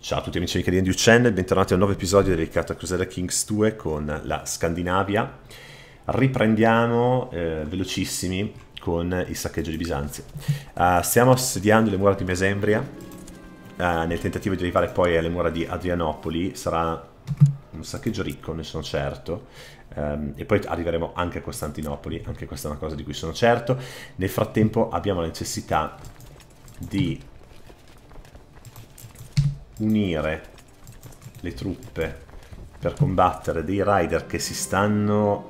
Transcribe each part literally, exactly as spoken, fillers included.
Ciao a tutti amici di D and D Channel, bentornati a un nuovo episodio dedicato a Crusader Kings due con la Scandinavia. Riprendiamo eh, velocissimi con il saccheggio di Bisanzio. Uh, stiamo assediando le mura di Mesembria uh, nel tentativo di arrivare poi alle mura di Adrianopoli. Sarà un saccheggio ricco, ne sono certo. Um, e poi arriveremo anche a Costantinopoli, anche questa è una cosa di cui sono certo. Nel frattempo abbiamo la necessità di unire le truppe per combattere dei rider che si stanno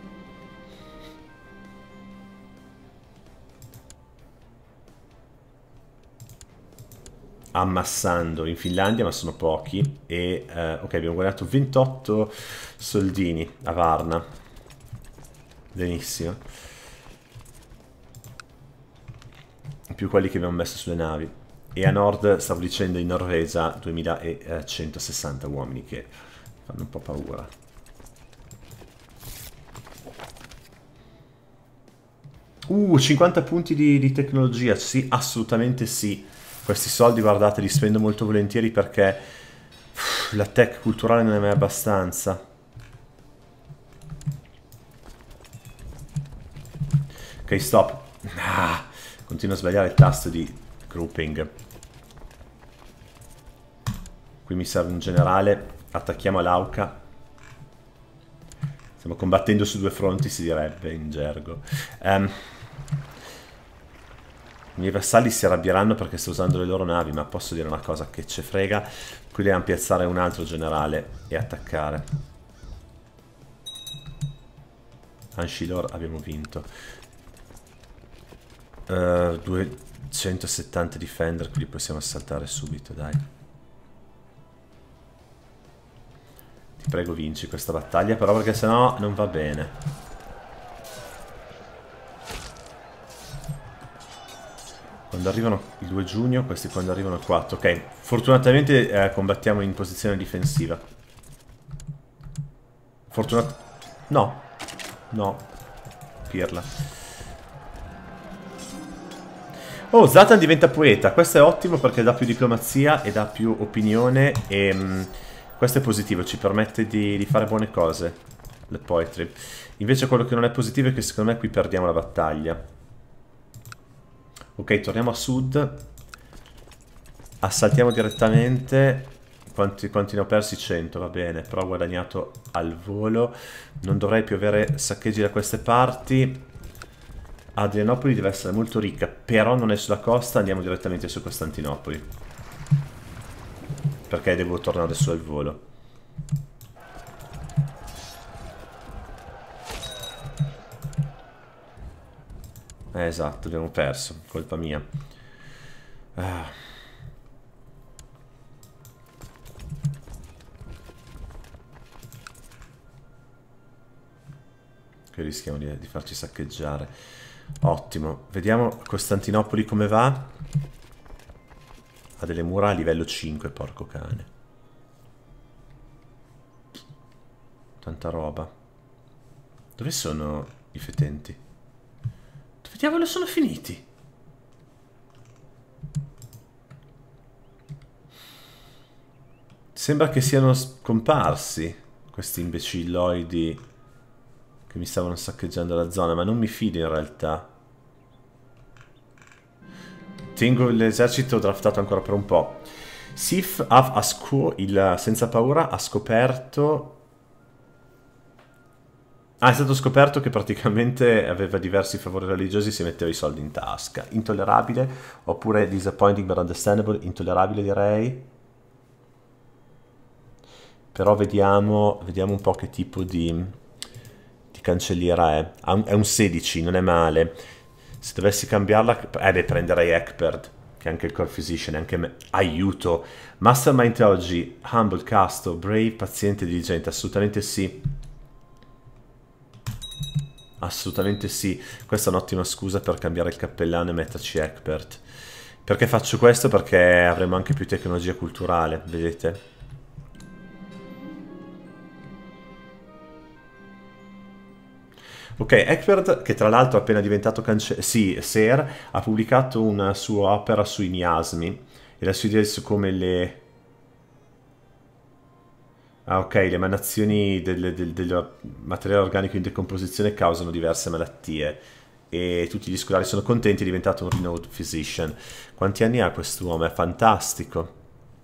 ammassando in Finlandia, ma sono pochi. E eh, ok, abbiamo guadagnato ventotto soldini a Varna. Benissimo, in più quelli che abbiamo messo sulle navi. E a nord, stavo dicendo, in Norvegia duemilacentosessanta uomini, che fanno un po' paura. Uh, cinquanta punti di, di tecnologia, sì, assolutamente sì. Questi soldi, guardate, li spendo molto volentieri perché uff, la tech culturale non è mai abbastanza. Ok, stop. Ah, continuo a sbagliare il tasto di grouping. Qui mi serve un generale. Attacchiamo l'Auca. Stiamo combattendo su due fronti, si direbbe in gergo. um, I miei vassalli si arrabbieranno perché sto usando le loro navi, ma posso dire una cosa che ce frega. Qui dobbiamo piazzare un altro generale e attaccare. Anshilor abbiamo vinto. uh, duecentosettanta Defender, quindi possiamo assaltare subito, dai. Ti prego, vinci questa battaglia, però, perché sennò non va bene. Quando arrivano il due giugno, questi quando arrivano il quattro. Ok, fortunatamente eh, combattiamo in posizione difensiva. Fortunat... No. No. Pirla. Oh, Zlatan diventa poeta. Questo è ottimo perché dà più diplomazia e dà più opinione. E mh, questo è positivo, ci permette di, di fare buone cose, le poetry. Invece quello che non è positivo è che secondo me qui perdiamo la battaglia. Ok, torniamo a sud. Assaltiamo direttamente. Quanti, quanti ne ho persi? cento, va bene. Però ho guadagnato al volo. Non dovrei più avere saccheggi da queste parti. Adrianopoli deve essere molto ricca, però non è sulla costa, andiamo direttamente su Costantinopoli. Perché devo tornare su al volo. Eh, esatto, abbiamo perso, colpa mia. Ah. Che rischiamo di, di farci saccheggiare. Ottimo, vediamo Costantinopoli come va. Ha delle mura a livello cinque, porco cane. Tanta roba. Dove sono i fetenti? Dove diavolo sono finiti? Sembra che siano scomparsi questi imbecilloidi che mi stavano saccheggiando la zona, ma non mi fido in realtà. Tengo l'esercito draftato ancora per un po'. Sif av Asco, il senza paura, ha scoperto... Ah, è stato scoperto che praticamente aveva diversi favori religiosi e si metteva i soldi in tasca. Intollerabile, oppure disappointing but understandable, intollerabile direi. Però vediamo, vediamo un po' che tipo di... cancelliera è. È un sedici, non è male. Se dovessi cambiarla, eh beh, prenderei Ekperd, che è anche il core physician, anche me. Aiuto. Mastermind Theology, Humble, Casto, Brave, Paziente, Diligente, assolutamente sì. Assolutamente sì. Questa è un'ottima scusa per cambiare il cappellano e metterci Ekperd. Perché faccio questo? Perché avremo anche più tecnologia culturale, vedete? Ok, Ekperd, che tra l'altro è appena diventato cancelliere, sì, Ser, ha pubblicato una sua opera sui miasmi e la sua idea su come le Ah, ok, le emanazioni del, del, del materiale organico in decomposizione causano diverse malattie e tutti gli scolari sono contenti, è diventato un renowned physician. Quanti anni ha quest'uomo? È fantastico.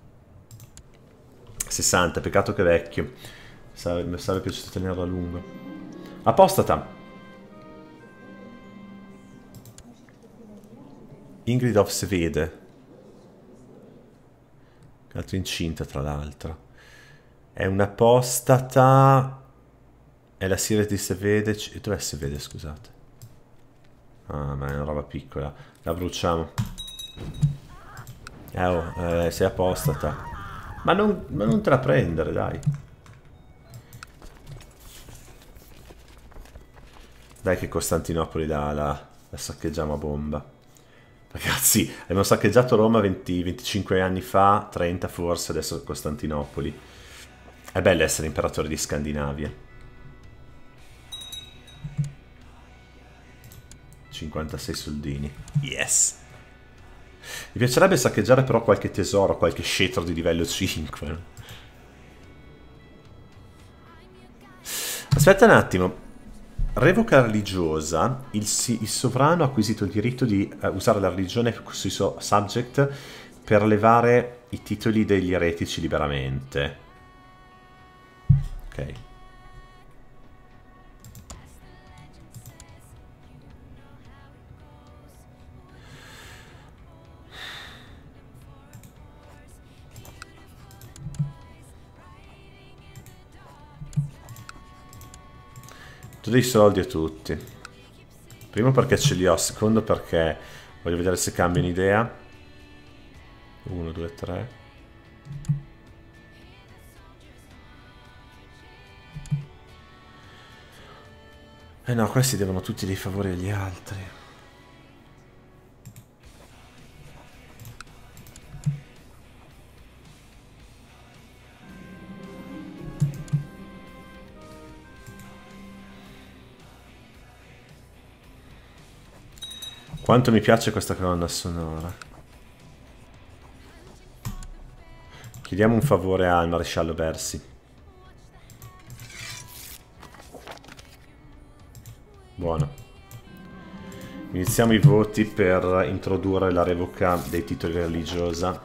sessanta, peccato che è vecchio. Sarebbe, mi sarebbe piaciuto tenerlo a lungo. Apostata. Ingrid of Sevede. Che altro incinta, tra l'altro. È un'apostata. È la Sire di Sevede. Dov'è Sevede, scusate? Ah, ma è una roba piccola. La bruciamo. Eh, oh, eh, sei apostata. Ma non, ma non te la prendere, dai. Dai che Costantinopoli la, la, la saccheggiamo a bomba. Ragazzi, abbiamo saccheggiato Roma venti venticinque anni fa, trenta forse, adesso Costantinopoli. È bello essere imperatore di Scandinavia. cinquantasei soldini. Yes! Mi piacerebbe saccheggiare però qualche tesoro, qualche scettro di livello cinque. Aspetta un attimo. Revoca religiosa. Il, il sovrano ha acquisito il diritto di uh, usare la religione sui suoi subject per levare i titoli degli eretici liberamente. Ok. Do dei soldi a tutti. Primo perché ce li ho, secondo perché voglio vedere se cambiano idea. Uno, due, tre. Eh no, questi devono tutti dei favori agli altri. Quanto mi piace questa colonna sonora. Chiediamo un favore al maresciallo Bersi. Buono. Iniziamo i voti per introdurre la revoca dei titoli religiosa.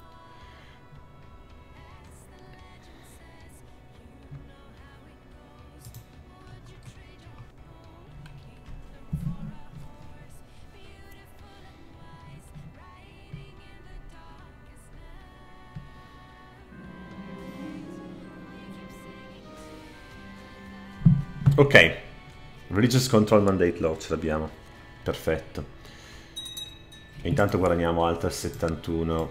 Ok, Religious Control Mandate Law ce l'abbiamo, perfetto. E intanto guadagniamo altre settantuno.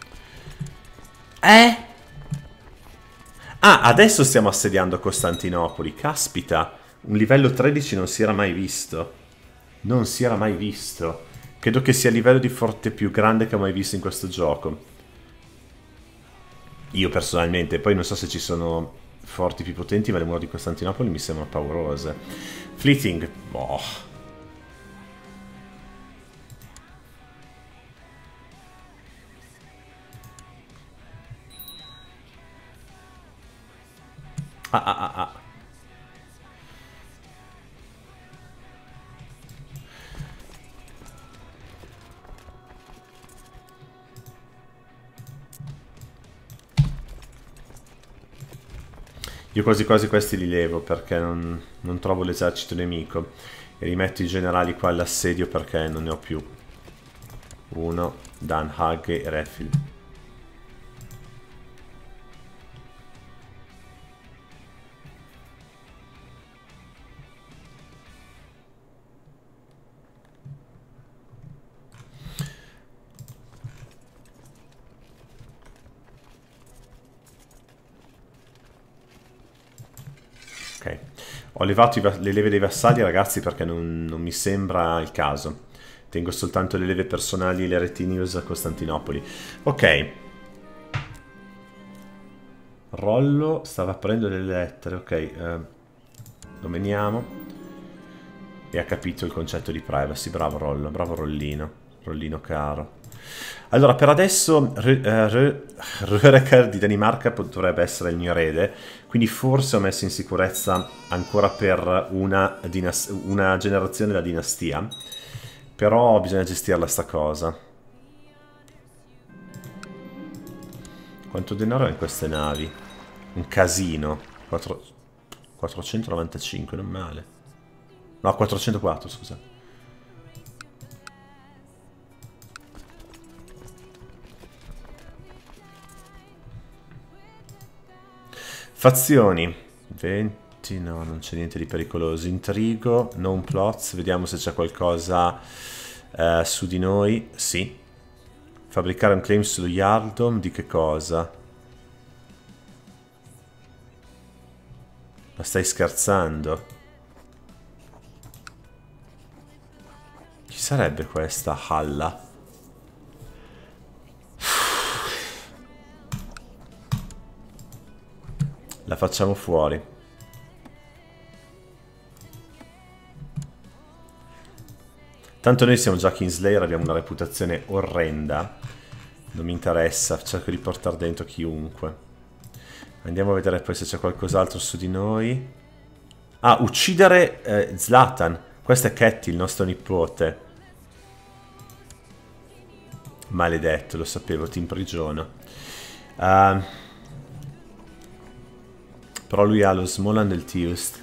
Eh? Ah, adesso stiamo assediando Costantinopoli, caspita, un livello tredici non si era mai visto. Non si era mai visto. Credo che sia il livello di forte più grande che ho mai visto in questo gioco. Io personalmente, poi non so se ci sono forti più potenti, ma le mura di Costantinopoli mi sembrano paurose. Fleeting, boh. Ah ah ah ah. Io quasi quasi questi li levo perché non, non trovo l'esercito nemico. E rimetto i generali qua all'assedio perché non ne ho più. Uno, Dan, Hage e Refil. Ok, ho levato le leve dei vassalli ragazzi perché non, non mi sembra il caso. Tengo soltanto le leve personali e le retinius a Costantinopoli. Ok. Rollo stava prendendo le lettere, ok. Eh, lo meniamo. E ha capito il concetto di privacy. Bravo Rollo, bravo Rollino. Rollino caro. Allora, per adesso Röreker di Danimarca dovrebbe essere il mio erede, quindi forse ho messo in sicurezza ancora per una, una generazione la dinastia, però bisogna gestirla sta cosa. Quanto denaro è in queste navi? Un casino. quattro quattrocentonovantacinque, non male. No, quattrocentoquattro, scusa. Fazioni. venti, no, non c'è niente di pericoloso. Intrigo, non plots. Vediamo se c'è qualcosa eh, su di noi. Sì. Fabbricare un claim sullo Yardom. Di che cosa? Ma stai scherzando? Chi sarebbe questa Halla? La facciamo fuori. Tanto noi siamo già Kingslayer, abbiamo una reputazione orrenda. Non mi interessa, cerco di portare dentro chiunque. Andiamo a vedere poi se c'è qualcos'altro su di noi. Ah, uccidere eh, Zlatan. Questo è Ketty, il nostro nipote. Maledetto, lo sapevo, ti imprigiono. Uh, però lui ha lo Smoland e il Tiust.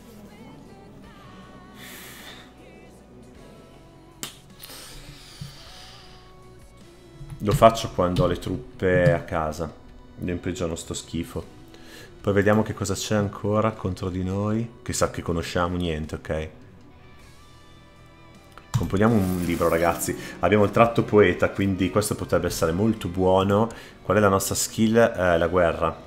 Lo faccio quando ho le truppe a casa. Io imprigiono sto schifo. Poi vediamo che cosa c'è ancora contro di noi. Che sa che conosciamo niente, ok? Componiamo un libro, ragazzi. Abbiamo il tratto poeta, quindi questo potrebbe essere molto buono. Qual è la nostra skill? Eh, la guerra.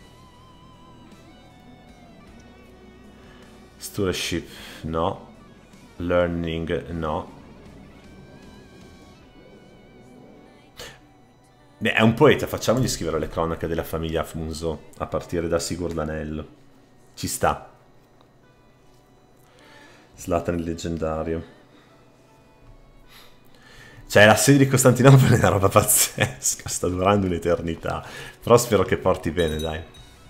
Stewardship, no. Learning, no. Beh, è un poeta, facciamogli scrivere le cronache della famiglia Funzo a partire da Sigurdanello. Ci sta. Zlatan il leggendario. Cioè, la sede di Costantinopoli è una roba pazzesca, sta durando un'eternità. Però spero che porti bene, dai.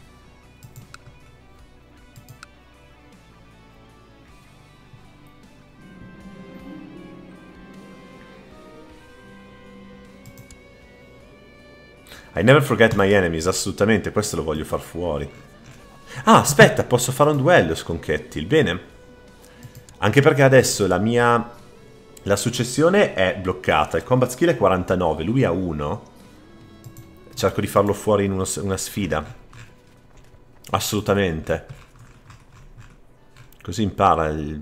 I never forget my enemies, assolutamente, questo lo voglio far fuori. Ah, aspetta, posso fare un duello con Kettil, bene. Anche perché adesso la mia... La successione è bloccata, il combat skill è quarantanove, lui ha uno. Cerco di farlo fuori in uno, una sfida. Assolutamente. Così impara il...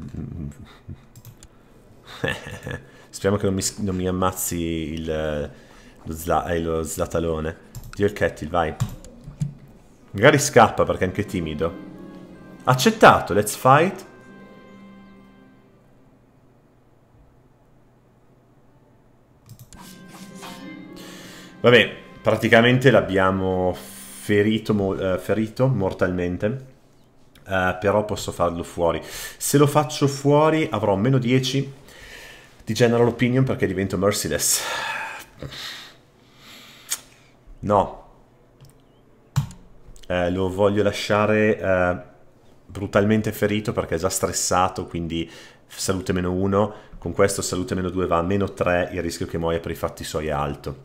Speriamo che non mi, non mi ammazzi il... Lo, zla, eh, lo Zlatalone. Dio il Kettil, vai. Magari scappa perché è anche timido. Accettato, let's fight. Vabbè, praticamente l'abbiamo ferito, uh, ferito mortalmente. Uh, però posso farlo fuori. Se lo faccio fuori avrò meno dieci di general opinion perché divento merciless. No. Eh, lo voglio lasciare eh, brutalmente ferito perché è già stressato, quindi salute meno uno. Con questo salute meno due va a meno tre, il rischio che muoia per i fatti suoi è alto.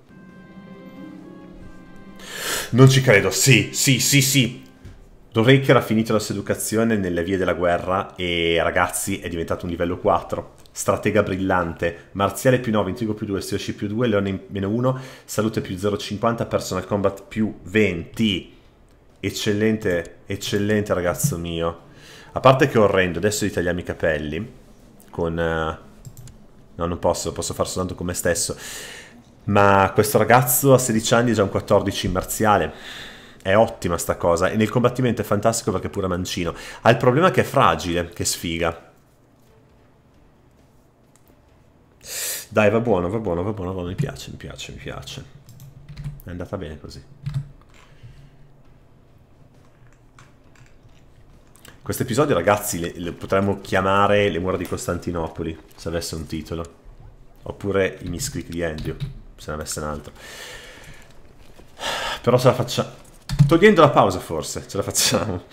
Non ci credo, sì, sì, sì, sì. Dovrei ha finito la sua educazione nelle vie della guerra e ragazzi è diventato un livello quattro. Stratega brillante, marziale più nove, intrigo più due, stewardship più due, learning meno uno, salute più zero virgola cinquanta, personal combat più venti. Eccellente, eccellente ragazzo mio. A parte che è orrendo, adesso gli tagliamo i capelli con... Uh... no, non posso, posso far soltanto con me stesso. Ma questo ragazzo a sedici anni è già un quattordici in marziale. È ottima sta cosa. E nel combattimento è fantastico perché è pure mancino. Ha il problema che è fragile, che sfiga. Dai, va buono, va buono, va buono, va buono. Mi piace, mi piace, mi piace. È andata bene così. Questo episodio, ragazzi, le, le potremmo chiamare Le mura di Costantinopoli, se avesse un titolo. Oppure I misclick di Ennio. se ne avesse un altro. Però ce la facciamo. Togliendo la pausa forse, ce la facciamo.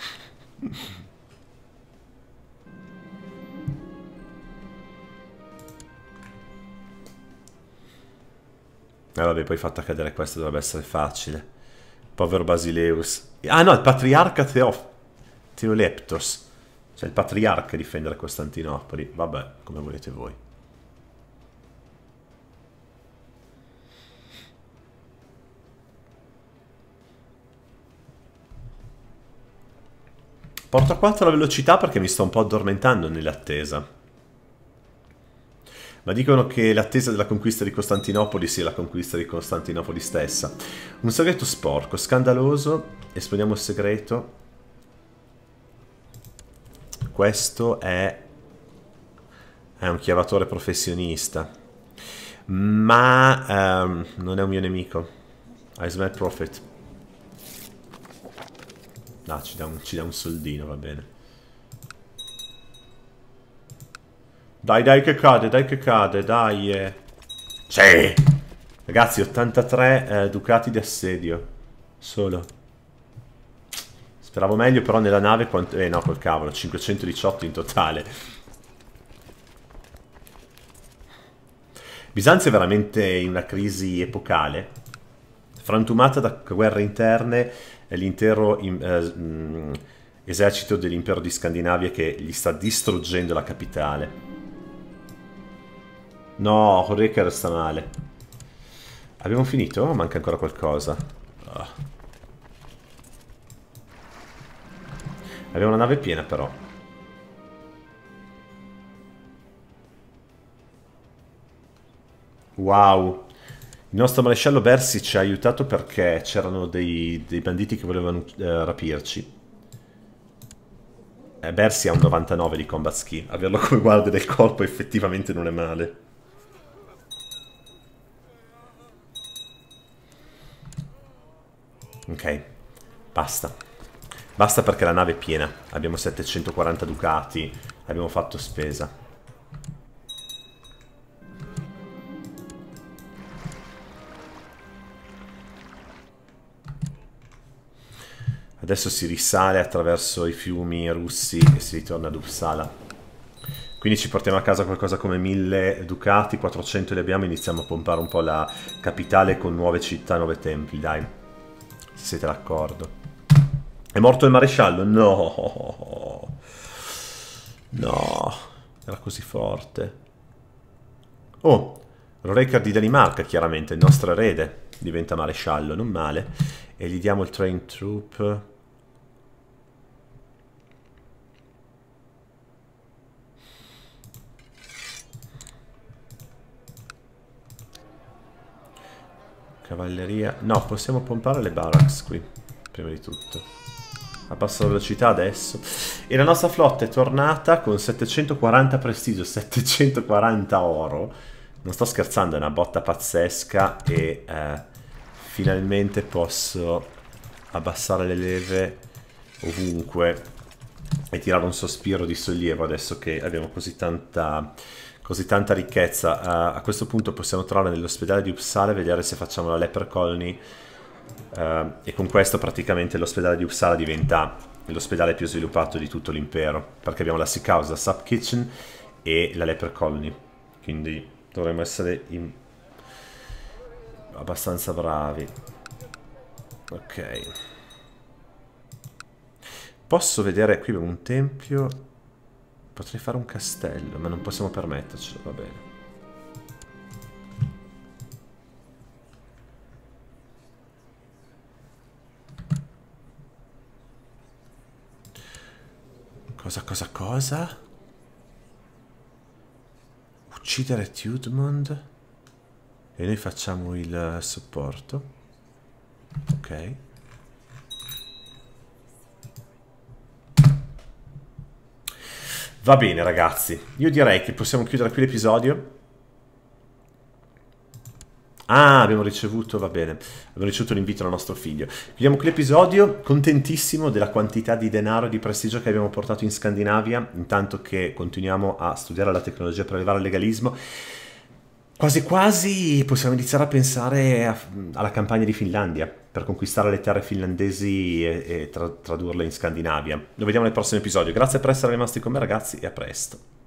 E eh vabbè, poi fatta cadere questo dovrebbe essere facile. Povero Basileus. Ah no, il patriarca Teof... Teoleptos. Cioè il patriarca a difendere Costantinopoli. Vabbè, come volete voi. Porto a quattro la velocità perché mi sto un po' addormentando nell'attesa. Ma dicono che l'attesa della conquista di Costantinopoli sia la conquista di Costantinopoli stessa. Un segreto sporco, scandaloso. Esponiamo il segreto. Questo è... è un chiavatore professionista. Ma um, non è un mio nemico. I smell profit. No, ci dà un, ci dà un soldino, va bene. Dai, dai che cade, dai che cade, dai. Eh. Sì! Ragazzi, ottantatré eh, ducati di assedio. Solo. Speravo meglio, però nella nave quanto... Eh no, col cavolo, cinquecentodiciotto in totale. Bisanzio è veramente in una crisi epocale. Frantumata da guerre interne, l'intero eh, esercito dell'impero di Scandinavia che gli sta distruggendo la capitale. No, Horeker sta male. Abbiamo finito? O manca ancora qualcosa? Oh. Abbiamo una nave piena però. Wow. Il nostro maresciallo Bersi ci ha aiutato perché c'erano dei, dei banditi che volevano eh, rapirci. Eh, Bersi ha un novantanove di combat skill. Averlo come guardia del corpo effettivamente non è male. Ok, basta. Basta perché la nave è piena. Abbiamo settecentoquaranta ducati. Abbiamo fatto spesa. Adesso si risale attraverso i fiumi russi e si ritorna ad Uppsala. Quindi ci portiamo a casa qualcosa come mille ducati, quattrocento li abbiamo, iniziamo a pompare un po' la capitale con nuove città, nuovi templi, dai. Se siete d'accordo. È morto il maresciallo? No. No. Era così forte. Oh, Rorekar di Danimarca, chiaramente, il nostro erede. Diventa maresciallo, non male. E gli diamo il train troop. Cavalleria. No, possiamo pompare le barracks qui, prima di tutto. Abbasso la velocità adesso. E la nostra flotta è tornata con settecentoquaranta prestigio, settecentoquaranta oro. Non sto scherzando, è una botta pazzesca. E eh, finalmente posso abbassare le leve ovunque e tirare un sospiro di sollievo adesso che abbiamo così tanta... così tanta ricchezza. Uh, a questo punto possiamo tornare nell'ospedale di Uppsala e vedere se facciamo la Leper Colony. Uh, e con questo praticamente l'ospedale di Uppsala diventa l'ospedale più sviluppato di tutto l'impero. Perché abbiamo la Sick House, la Sub Kitchen e la Leper Colony. Quindi dovremmo essere in... abbastanza bravi. Ok. Posso vedere, qui abbiamo un tempio. Potrei fare un castello, ma non possiamo permettercelo, va bene. Cosa, cosa, cosa? Uccidere Tudmund? E noi facciamo il supporto. Ok. Va bene ragazzi, io direi che possiamo chiudere qui l'episodio. Ah, abbiamo ricevuto, va bene, abbiamo ricevuto l'invito al nostro figlio. Chiudiamo qui l'episodio, contentissimo della quantità di denaro e di prestigio che abbiamo portato in Scandinavia, intanto che continuiamo a studiare la tecnologia per elevare il legalismo. quasi quasi possiamo iniziare a pensare a- alla campagna di Finlandia per conquistare le terre finlandesi e, e tra- tradurle in Scandinavia. Lo vediamo nel prossimo episodio. Grazie per essere rimasti con me, ragazzi, e a presto.